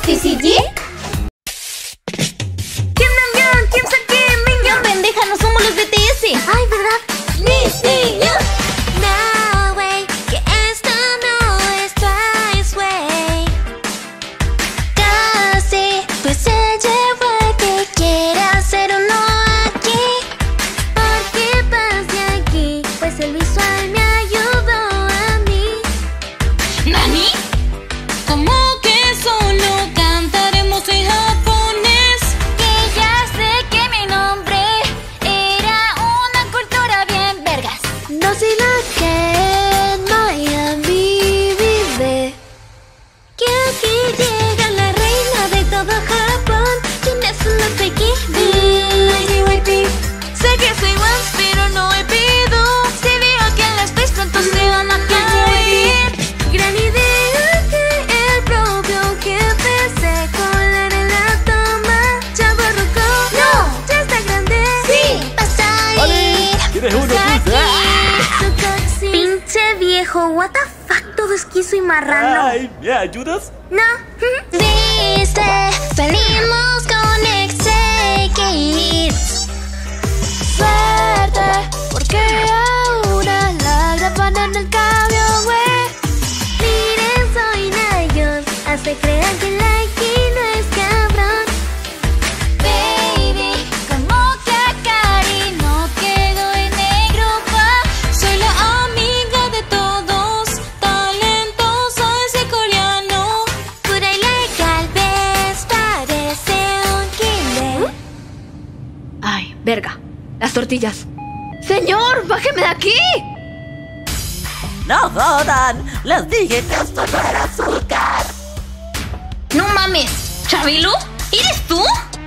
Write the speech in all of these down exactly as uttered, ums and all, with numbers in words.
T C G? Kim Namjoon, Kim Seokjin, Minhyun. Pendeja, no somos los B T S. Ay, ¿verdad? Mis niños. No way, que esto no es Twice way. Casi, pues se llevó el que quiera hacer uno aquí. ¿Por qué pasé aquí? Pues el visual me ayudó a mí. ¿Nani? ¿Cómo que solo cantaremos en japonés? Que ya sé que mi nombre era una cultura bien vergas. No soy la que en Miami vive. Que aquí llega la reina de todo Japón. ¿Quién es una pequeña? Sé que soy once, pero no he pido. Si veo que las tres pronto se van a caer. Gran idea que el propio jefe se colara en la toma. Chavo ruco, no, ya está grande. Sí. Vas a ir. Vale, ¿quieres uno, Vas pues? aquí. Su coxis. Pinche viejo, what the fuck, todo esquizo y marrano. Ay, ¿me ayudas? No. Viste, salimos con Exekis. Suerte, porque ahora la graban en el cambio, güey. Miren, soy Nayeon, hace creer que Likey no es cabrón. Baby, como que Akari no quedó en negro, pa. Soy la amiga de todos, talentosa ese coreano. Pura y legal, ves, parece un killer. Ay, verga. Las tortillas. ¡Señor, bájeme de aquí! ¡No jodan! Les dije que esto no era azúcar. No mames. ¿Chavilu? ¿Eres tú?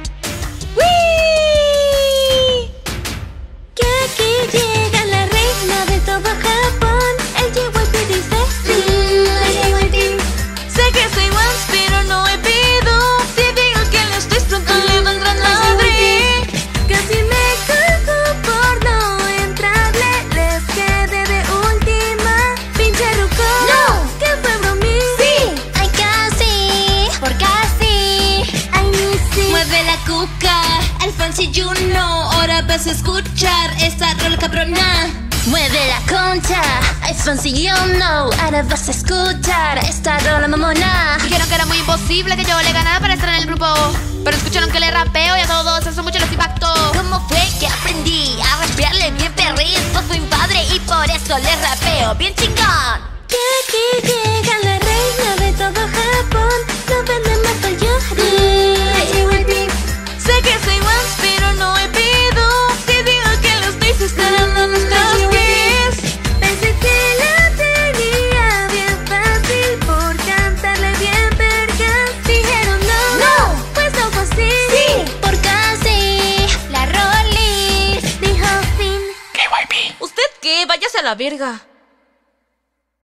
Que aquí llega la reina de todo Japón. El J Y P dice sí. Sé que soy once, pero no he pido. Si digo que los tres pronto le vendrán a abrir. Casi me cago por no entrarle. Les quedé de última. Pinche ruco. No. Que fue bromi. Sí. Ay, casi. Por casi. Ay, ni sí. Mueve la cuca, Alfonso y Juno. Ahora vas a escuchar esta rola cabrona. Mueve la concha, Alfonso y yo no. Ahora vas a escuchar esta rola mamona. Dijeron que era muy imposible que yo le ganara para estar en el grupo, pero escucharon que le rapeo y a todos eso mucho los impactó. ¿Cómo fue que aprendí a rapearle bien perrito? Soy un padre y por eso le rapeo bien chingón. Que aquí llega la reina de todo Japón. No vende más al Yori. Sé que soy once, pero no he pido. Si digo que los tres estarán a nuestros pies. Pensé que la tenía bien fácil por cantarle bien vergas. Dijeron no, No. pues no fue así. Sí. Por casi la Rollis dijo fin. ¿Usted qué? Váyase a la verga.